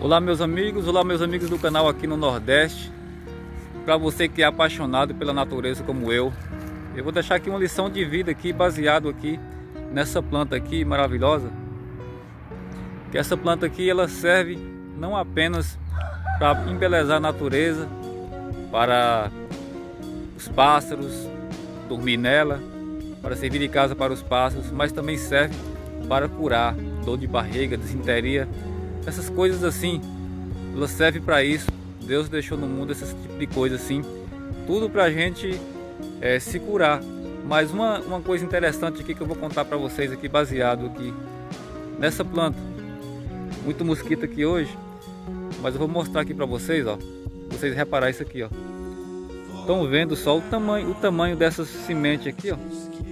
Olá meus amigos do canal aqui no Nordeste. Para você que é apaixonado pela natureza como eu vou deixar aqui uma lição de vida aqui, baseado aqui nessa planta aqui maravilhosa. Que essa planta aqui ela serve não apenas para embelezar a natureza, para os pássaros dormir nela, para servir de casa para os pássaros, mas também serve para curar dor de barriga, desinteria, essas coisas assim. Ela serve para isso. Deus deixou no mundo esse tipo de coisa assim, tudo para a gente se curar. Mas uma coisa interessante aqui que eu vou contar para vocês aqui, baseado aqui nessa planta. Muito mosquito aqui hoje, mas eu vou mostrar aqui para vocês, ó. Vocês reparar isso aqui, ó. Estão vendo só o tamanho dessa semente aqui, ó.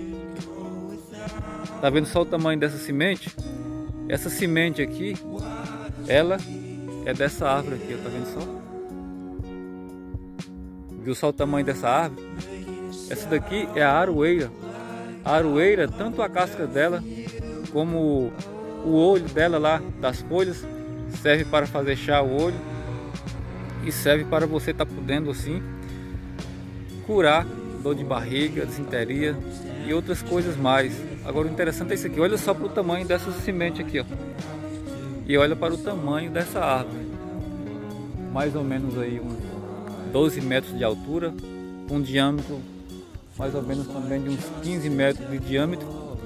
Tá vendo só o tamanho dessa semente? Essa semente aqui, ela é dessa árvore aqui, ó. Tá vendo só? Viu só o tamanho dessa árvore? Essa daqui é a aroeira. A aroeira, tanto a casca dela como o olho dela lá, das folhas, serve para fazer chá o olho. E serve para você estar podendo assim curar dor de barriga, desinteria e outras coisas mais. Agora o interessante é isso aqui. Olha só para o tamanho dessa semente aqui, ó. E olha para o tamanho dessa árvore. Mais ou menos aí uns 12 metros de altura, um diâmetro mais ou menos também de uns 15 metros de diâmetro.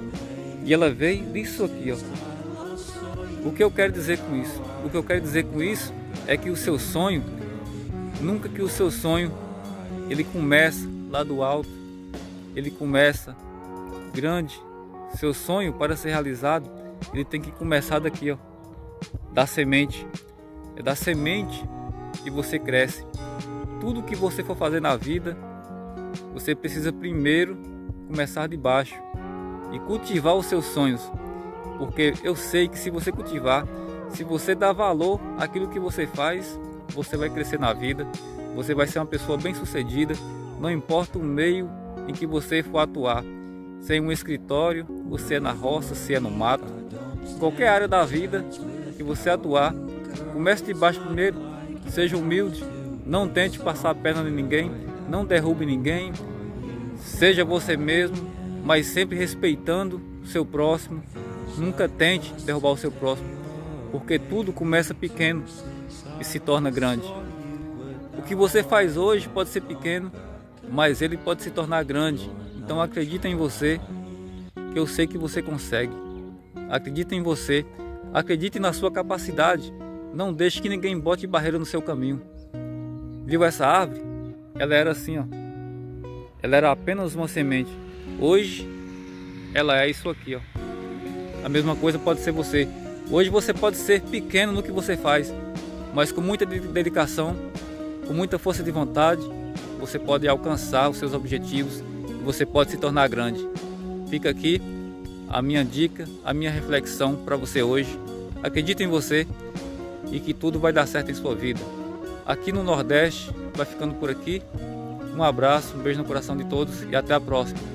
E ela veio disso aqui, ó. O que eu quero dizer com isso? O que eu quero dizer com isso é que o seu sonho, nunca que o seu sonho ele começa lá do alto, ele começa grande. Seu sonho, para ser realizado, ele tem que começar daqui, ó, da semente. É da semente que você cresce. Tudo que você for fazer na vida, você precisa primeiro começar de baixo e cultivar os seus sonhos. Porque eu sei que se você cultivar, se você dar valor àquilo que você faz, você vai crescer na vida, você vai ser uma pessoa bem-sucedida, não importa o meio em que você for atuar. Se é em um escritório, você é na roça, se é no mato, qualquer área da vida que você atuar, comece de baixo primeiro, seja humilde, não tente passar a perna em ninguém, não derrube ninguém, seja você mesmo, mas sempre respeitando o seu próximo. Nunca tente derrubar o seu próximo, porque tudo começa pequeno e se torna grande. O que você faz hoje pode ser pequeno, mas ele pode se tornar grande. Então acredita em você, que eu sei que você consegue. Acredita em você, acredite na sua capacidade. Não deixe que ninguém bote barreira no seu caminho. Viu essa árvore? Ela era assim, ó. Ela era apenas uma semente. Hoje ela é isso aqui, ó. A mesma coisa pode ser você. Hoje você pode ser pequeno no que você faz, mas com muita dedicação, com muita força de vontade, você pode alcançar os seus objetivos. Você pode se tornar grande. Fica aqui a minha dica, a minha reflexão para você hoje. Acredite em você e que tudo vai dar certo em sua vida. Aqui no Nordeste, vai ficando por aqui. Um abraço, um beijo no coração de todos e até a próxima.